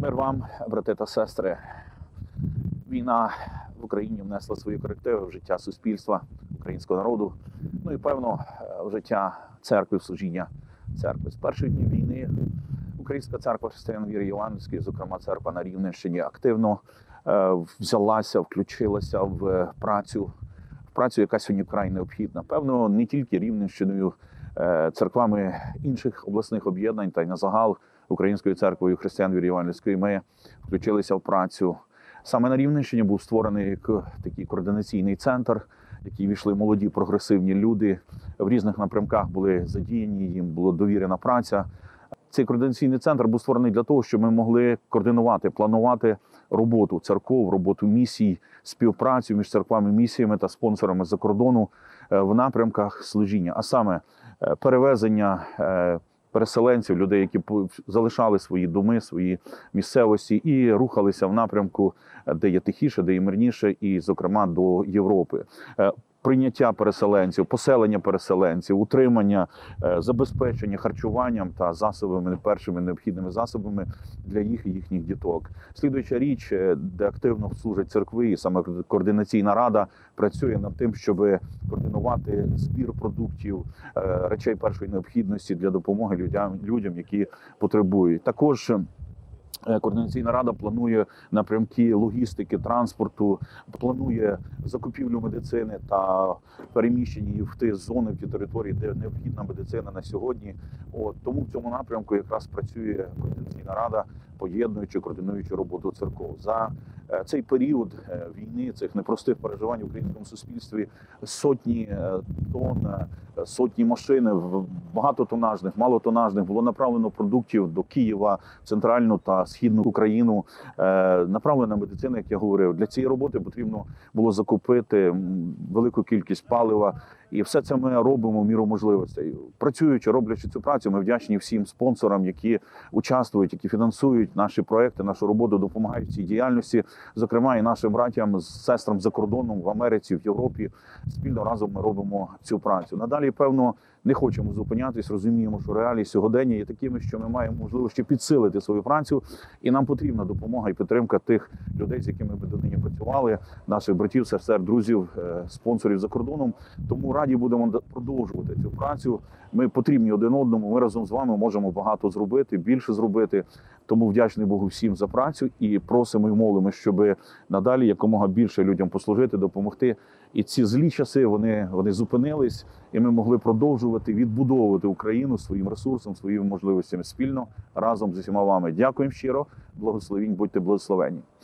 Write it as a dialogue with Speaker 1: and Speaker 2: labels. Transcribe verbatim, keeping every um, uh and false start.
Speaker 1: Мир вам, брати та сестри. Війна в Україні внесла свої корективи в життя суспільства, українського народу, ну і, певно, в життя церкви, в служіння церкви. З перших днів війни Українська церква християн віри Євангельської, зокрема церква на Рівненщині, активно е, взялася, включилася в працю, в працю, яка сьогодні вкрай необхідна. Певно, не тільки Рівненщиною, е, церквами інших обласних об'єднань та й на загал Українською церквою християн віри Євангельської ми включилися в працю. Саме на Рівненщині був створений такий координаційний центр, в який війшли молоді прогресивні люди. В різних напрямках були задіяні, їм була довірена праця. Цей координаційний центр був створений для того, щоб ми могли координувати, планувати роботу церков, роботу місій, співпрацю між церквами, місіями та спонсорами з-за кордону в напрямках служіння. А саме перевезення переселенців, людей, які залишали свої доми, свої місцевості і рухалися в напрямку, де є тихіше, де є мирніше, і, зокрема, до Європи. Прийняття переселенців, поселення переселенців, утримання, забезпечення харчуванням та засобами, першими необхідними засобами для їх і їхніх діток. Слідуюча річ, де активно служать церкви, і саме координаційна рада працює над тим, щоб координувати збір продуктів, речей першої необхідності для допомоги людям, людям, які потребують. Також Координаційна рада планує напрямки логістики, транспорту, планує закупівлю медицини та переміщення її в ті зони, в ті території, де необхідна медицина на сьогодні. От, тому в цьому напрямку якраз працює Координаційна рада, поєднуючи, координуючи роботу церков. За цей період війни, цих непростих переживань в українському суспільстві, сотні тонн, сотні машин, багатотонажних, малотонажних, було направлено продуктів до Києва, центральну та східну Україну, направлена медицина, як я говорив. Для цієї роботи потрібно було закупити велику кількість палива. І все це ми робимо в міру можливостей. Працюючи, роблячи цю працю, ми вдячні всім спонсорам, які участвують, які фінансують наші проекти, нашу роботу, допомагають в цій діяльності. Зокрема, і нашим братям, сестрам за кордоном, в Америці, в Європі. Спільно разом ми робимо цю працю. Надалі, певно, не хочемо зупинятись, розуміємо, що реалії сьогодення є такими, що ми маємо можливість ще підсилити свою працю, і нам потрібна допомога і підтримка тих людей, з якими ми донині працювали, наших братів, сестер, друзів, спонсорів за кордоном. Тому раді будемо продовжувати цю працю. Ми потрібні один одному, ми разом з вами можемо багато зробити, більше зробити. Тому вдячний Богу всім за працю і просимо і молимо, щоб надалі якомога більше людям послужити, допомогти. І ці злі часи, вони, вони зупинились, і ми могли продовжувати відбудовувати Україну своїм ресурсом, своїми можливостями спільно, разом з усіма вами. Дякуємо щиро, благословінь, будьте благословені.